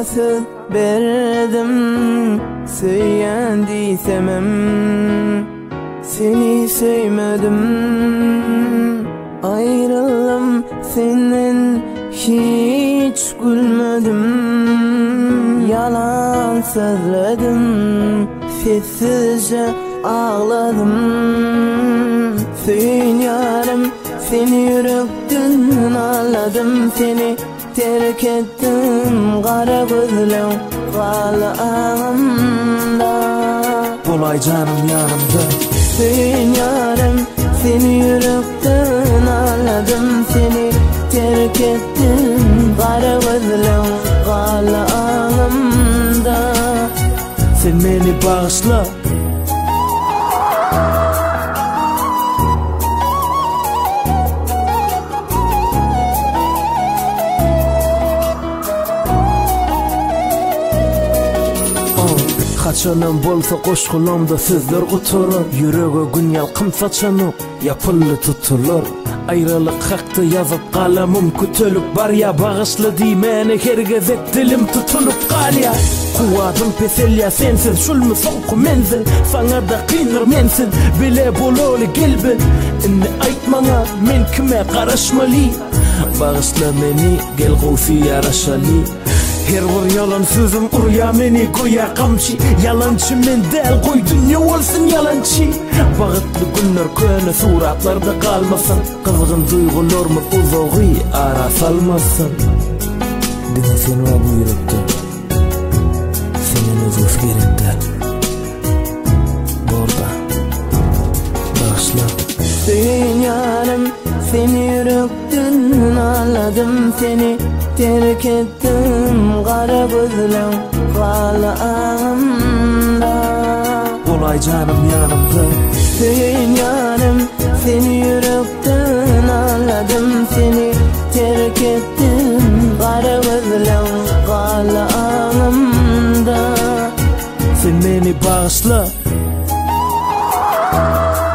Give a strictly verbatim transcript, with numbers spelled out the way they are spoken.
söz berdim, söyleyen diysemem. Seni söylemedim, ayrıldım senden, hiç gülmedim. Yalan söyledim, sessizce ağladım. Söyün yarım, seni yürekten ağladım. Seni terk ettim, kara gözlüm kalı ağımda. Bulay canım yanımda. Söyün yarım, seni yürekten ağladım. Seni terk ettim, kara gözlüm kalı ağımda. Sen beni bağışla. Kaçanım bolsa koşkulamda sözler kuturur. Yüreğe gün yalkım saçanıp yapıllı tutulur. Ayrılık haktı yazıp kalemim kütülüp bar ya, bağışlı diymeni herkes et dilim tutulup kal ya. Kuvadım peselya sensiz, şul mu soğuk menzil, sana da kıynır mensin, bile bololu gelbin. İnni aytmana men kime karışmalı, bağışla beni gel gufi yaraşalı. Her bir yalan sözüm urya meni koya kamçı. Yalancı men del koy dünya olsun yalancı. Bağıtlı günler köne suratlarda kalmasın. Kızgın duygular mı uzağı ara salmasın. Dini sen var bu yürekte, senin özgür gerekte. Borda bağışla. Söyün yarım, seni yürekten ağladım. Seni terk ettim, kara gözlüm kalı ağımda. Bulay canım yanımda. Söyün yarım, seni yürekten ağladım. Seni terk ettim, kara gözlüm kalı ağımda. Sen beni bağışla.